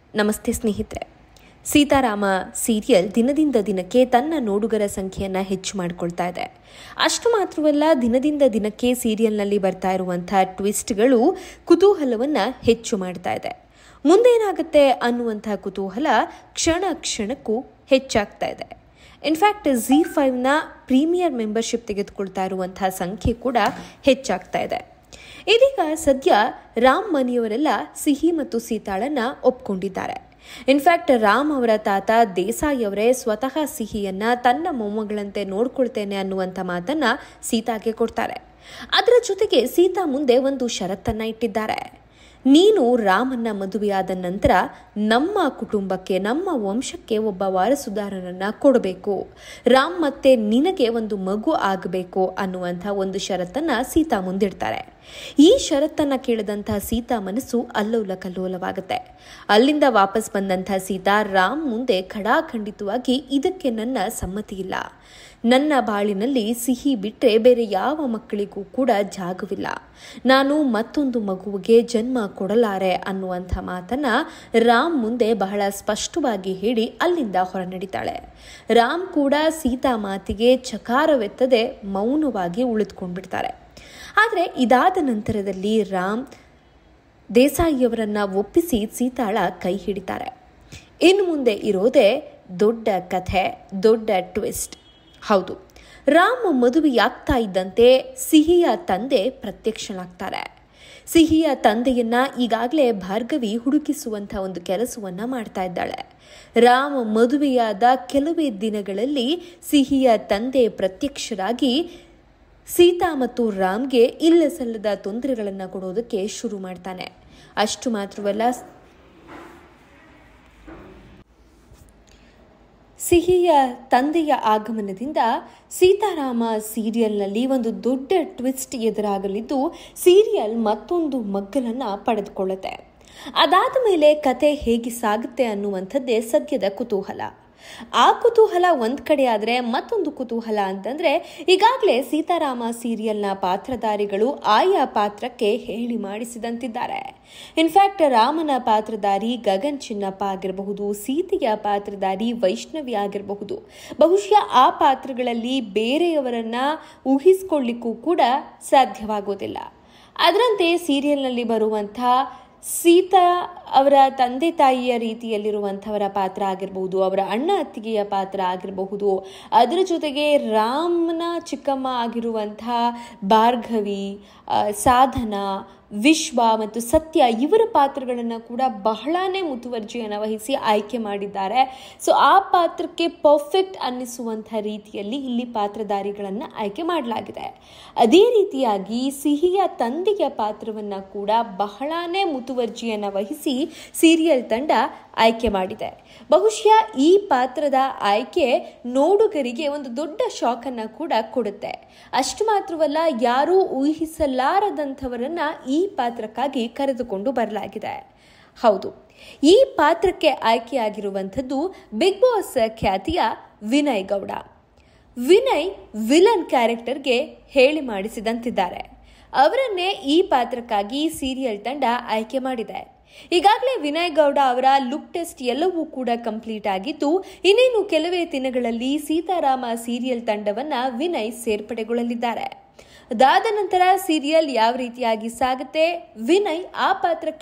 ನಮಸ್ತೆ ಸ್ನೇಹಿತರೆ. ಸೀತಾರಾಮ ಸೀರಿಯಲ್ ದಿನದಿಂದ ದಿನಕ್ಕೆ ತನ್ನ ನೋಡುಗರ ಸಂಖ್ಯೆಯನ್ನು ಹೆಚ್ಚು ಮಾಡಿಕೊಳ್ತಾ ಇದೆ. ಅಷ್ಟು ಮಾತ್ರವಲ್ಲ, ದಿನದಿಂದ ದಿನಕ್ಕೆ ಸೀರಿಯಲ್ನಲ್ಲಿ ಬರ್ತಾ ಇರುವಂತಹ ಟ್ವಿಸ್ಟ್ಗಳು ಕುತೂಹಲವನ್ನು ಹೆಚ್ಚು ಮಾಡ್ತಾ ಇದೆ. ಮುಂದೇನಾಗುತ್ತೆ ಅನ್ನುವಂತಹ ಕುತೂಹಲ ಕ್ಷಣ ಕ್ಷಣಕ್ಕೂ ಹೆಚ್ಚಾಗ್ತಾ ಇದೆ. ಇನ್ಫ್ಯಾಕ್ಟ್ ZEE5ನ ಪ್ರೀಮಿಯರ್ ಮೆಂಬರ್ಶಿಪ್ ತೆಗೆದುಕೊಳ್ತಾ ಇರುವಂತಹ ಸಂಖ್ಯೆ ಕೂಡ ಹೆಚ್ಚಾಗ್ತಾ ಇದೆ. ಇದೀಗ ಸದ್ಯ ರಾಮ್ ಮನೆಯವರೆಲ್ಲ ಸಿಹಿ ಮತ್ತು ಸೀತಾಳನ್ನ ಒಪ್ಕೊಂಡಿದ್ದಾರೆ. ಇನ್ಫ್ಯಾಕ್ಟ್ ರಾಮ್ ಅವರ ತಾತ ದೇಸಾಯಿ ಅವರೇ ಸ್ವತಃ ಸಿಹಿಯನ್ನ ತನ್ನ ಮೊಮ್ಮಗಳಂತೆ ನೋಡ್ಕೊಳ್ತೇನೆ ಅನ್ನುವಂಥ ಮಾತನ್ನ ಸೀತಾಗೆ ಕೊಡ್ತಾರೆ. ಅದರ ಜೊತೆಗೆ ಸೀತಾ ಮುಂದೆ ಒಂದು ಷರತ್ತನ್ನ ಇಟ್ಟಿದ್ದಾರೆ. ನೀನು ರಾಮನ್ನ ಮದುವೆಯಾದ ನಂತರ ನಮ್ಮ ಕುಟುಂಬಕ್ಕೆ, ನಮ್ಮ ವಂಶಕ್ಕೆ ಒಬ್ಬ ವಾರಸುದಾರನನ್ನ ಕೊಡಬೇಕು, ರಾಮ್ ಮತ್ತೆ ನಿನಗೆ ಒಂದು ಮಗು ಆಗಬೇಕು ಅನ್ನುವಂಥ ಒಂದು ಷರತ್ತನ್ನ ಸೀತಾ ಮುಂದಿಡ್ತಾರೆ. ಈ ಷರತ್ತನ್ನ ಕೇಳಿದಂಥ ಸೀತಾ ಮನಸ್ಸು ಅಲ್ಲೋಲ ಕಲ್ಲೋಲವಾಗುತ್ತೆ. ಅಲ್ಲಿಂದ ವಾಪಸ್ ಬಂದಂಥ ಸೀತಾ ರಾಮ್ ಮುಂದೆ ಖಡಾಖಂಡಿತವಾಗಿ ಇದಕ್ಕೆ ನನ್ನ ಸಮ್ಮತಿ ಇಲ್ಲ, ನನ್ನ ಬಾಳಿನಲ್ಲಿ ಸಿಹಿ ಬಿಟ್ಟರೆ ಬೇರೆ ಯಾವ ಮಕ್ಕಳಿಗೂ ಕೂಡ ಜಾಗವಿಲ್ಲ, ನಾನು ಮತ್ತೊಂದು ಮಗುವಿಗೆ ಜನ್ಮ ಕೊಡಲಾರೆ ಅನ್ನುವಂಥ ಮಾತನ್ನ ರಾಮ್ ಮುಂದೆ ಬಹಳ ಸ್ಪಷ್ಟವಾಗಿ ಹೇಳಿ ಅಲ್ಲಿಂದ ಹೊರನಡಿತಾಳೆ. ರಾಮ್ ಕೂಡ ಸೀತಾ ಮಾತಿಗೆ ಚಕಾರವೆತ್ತದೆ ಮೌನವಾಗಿ ಉಳಿದುಕೊಂಡ್ಬಿಡ್ತಾರೆ. ಆದರೆ ಇದಾದ ನಂತರದಲ್ಲಿ ರಾಮ್ ದೇಸಾಯಿಯವರನ್ನ ಒಪ್ಪಿಸಿ ಸೀತಾಳ ಕೈ ಹಿಡಿತಾರೆ. ಇನ್ನು ಮುಂದೆ ಇರೋದೇ ದೊಡ್ಡ ಕಥೆ, ದೊಡ್ಡ ಟ್ವಿಸ್ಟ್. ಹೌದು, ರಾಮ್ ಮದುವೆಯಾಗ್ತಾ ಇದ್ದಂತೆ ಸಿಹಿಯ ತಂದೆ ಪ್ರತ್ಯಕ್ಷನಾಗ್ತಾರೆ. ಸಿಹಿಯ ತಂದೆಯನ್ನ ಈಗಾಗಲೇ ಭಾರ್ಗವಿ ಹುಡುಕಿಸುವಂಥ ಒಂದು ಕೆಲಸವನ್ನ ಮಾಡ್ತಾ ಇದ್ದಾಳೆ. ರಾಮ್ ಮದುವೆಯಾದ ಕೆಲವೇ ದಿನಗಳಲ್ಲಿ ಸಿಹಿಯ ತಂದೆ ಪ್ರತ್ಯಕ್ಷರಾಗಿ ಸೀತಾ ಮತ್ತು ರಾಮ್ಗೆ ಇಲ್ಲ ಸಲ್ಲದ ತೊಂದರೆಗಳನ್ನು ಕೊಡೋದಕ್ಕೆ ಶುರು ಮಾಡ್ತಾನೆ. ಅಷ್ಟು ಮಾತ್ರವಲ್ಲ, ಸಿಹಿಯ ತಂದೆಯ ಆಗಮನದಿಂದ ಸೀತಾರಾಮ ಸೀರಿಯಲ್ನಲ್ಲಿ ಒಂದು ದೊಡ್ಡ ಟ್ವಿಸ್ಟ್ ಎದುರಾಗಲಿದ್ದು ಸೀರಿಯಲ್ ಮತ್ತೊಂದು ಮಗ್ಗಲನ್ನು ಪಡೆದುಕೊಳ್ಳುತ್ತೆ. ಅದಾದ ಮೇಲೆ ಕತೆ ಹೇಗೆ ಸಾಗುತ್ತೆ ಅನ್ನುವಂಥದ್ದೇ ಸದ್ಯದ ಕುತೂಹಲ. ಆ ಕುತೂಹಲ ಒಂದ್ ಕಡೆ ಆದರೆ ಮತ್ತೊಂದು ಕುತೂಹಲ ಅಂತಂದ್ರೆ, ಈಗಾಗಲೇ ಸೀತಾರಾಮ ಸೀರಿಯಲ್ನ ಪಾತ್ರಧಾರಿಗಳು ಆಯಾ ಪಾತ್ರಕ್ಕೆ ಹೇಳಿ ಮಾಡಿಸಿದಂತಿದ್ದಾರೆ. ಇನ್ಫ್ಯಾಕ್ಟ್ ರಾಮನ ಪಾತ್ರಧಾರಿ ಗಗನ್ ಚಿನ್ನಪ್ಪ ಆಗಿರಬಹುದು, ಸೀತೆಯ ಪಾತ್ರಧಾರಿ ವೈಷ್ಣವಿ ಆಗಿರಬಹುದು. ಬಹುಶಃ ಆ ಪಾತ್ರಗಳಲ್ಲಿ ಬೇರೆಯವರನ್ನ ಊಹಿಸಿಕೊಳ್ಳಿಕ್ಕೂ ಕೂಡ ಸಾಧ್ಯವಾಗೋದಿಲ್ಲ. ಅದರಂತೆ ಸೀರಿಯಲ್ನಲ್ಲಿ ಬರುವಂಥ ಸೀತಾ ಅವರ ತಂದೆ ತಾಯಿಯ ರೀತಿಯಲ್ಲಿರುವಂಥವರ ಪಾತ್ರ ಆಗಿರಬಹುದು, ಅವರ ಅಣ್ಣ ಅತ್ತಿಗೆಯ ಪಾತ್ರ ಆಗಿರಬಹುದು, ಅದರ ಜೊತೆಗೆ ರಾಮನ ಚಿಕ್ಕಮ್ಮ ಆಗಿರುವಂಥ ಭಾರ್ಗವಿ, ಸಾಧನಾ, ವಿಶ್ವ ಮತ್ತು ಸತ್ಯ ಇವರ ಪಾತ್ರಗಳನ್ನು ಕೂಡ ಬಹಳನೇ ಮುತುವರ್ಜಿಯನ್ನು ವಹಿಸಿ ಆಯ್ಕೆ ಮಾಡಿದ್ದಾರೆ. ಸೊ ಆ ಪಾತ್ರಕ್ಕೆ ಪರ್ಫೆಕ್ಟ್ ಅನ್ನಿಸುವಂಥ ರೀತಿಯಲ್ಲಿ ಇಲ್ಲಿ ಪಾತ್ರಧಾರಿಗಳನ್ನು ಆಯ್ಕೆ ಮಾಡಲಾಗಿದೆ. ಅದೇ ರೀತಿಯಾಗಿ ಸಿಹಿಯ ತಂದೆಯ ಪಾತ್ರವನ್ನು ಕೂಡ ಬಹಳನೇ ಮುತುವರ್ಜಿಯನ್ನು ವಹಿಸಿ ಸೀರಿಯಲ್ ತಂಡ ಆಯ್ಕೆ ಮಾಡಿದೆ. ಬಹುಶಃ ಈ ಪಾತ್ರದ ಆಯ್ಕೆ ನೋಡುಗರಿಗೆ ಒಂದು ದೊಡ್ಡ ಶಾಕನ್ನು ಕೂಡ ಕೊಡುತ್ತೆ. ಅಷ್ಟು ಮಾತ್ರವಲ್ಲ, ಯಾರೂ ಊಹಿಸಲಾರದಂಥವರನ್ನ ಈ ಪಾತ್ರಕ್ಕಾಗಿ ಕರೆದುಕೊಂಡು ಬರಲಾಗಿದೆ. ಹೌದು, ಈ ಪಾತ್ರಕ್ಕೆ ಆಯ್ಕೆಯಾಗಿರುವಂಥದ್ದು ಬಿಗ್ ಬಾಸ್ ಖ್ಯಾತಿಯ ವಿನಯ್ ಗೌಡ. ವಿನಯ್ ವಿಲನ್ ಕ್ಯಾರೆಕ್ಟರ್ಗೆ ಹೇಳಿ ಮಾಡಿಸಿದಂತಿದ್ದಾರೆ. ಅವರನ್ನೇ ಈ ಪಾತ್ರಕ್ಕಾಗಿ ಸೀರಿಯಲ್ ತಂಡ ಆಯ್ಕೆ ಮಾಡಿದೆ. ಈಗಾಗಲೇ ವಿನಯ್ ಗೌಡ ಅವರ ಲುಕ್ ಟೆಸ್ಟ್ ಎಲ್ಲವೂ ಕೂಡ ಕಂಪ್ಲೀಟ್ ಆಗಿದ್ದು, ಇನ್ನೇನು ಕೆಲವೇ ದಿನಗಳಲ್ಲಿ ಸೀತಾರಾಮ ಸೀರಿಯಲ್ ತಂಡವನ್ನ ವಿನಯ್ ಸೇರ್ಪಡೆಗೊಳ್ಳಲಿದ್ದಾರೆ. ಅದಾದ ನಂತರ ಸೀರಿಯಲ್ ಯಾವ ರೀತಿಯಾಗಿ ಸಾಗುತ್ತೆ, ವಿನಯ್ ಆ ಪಾತ್ರಕ್ಕೆ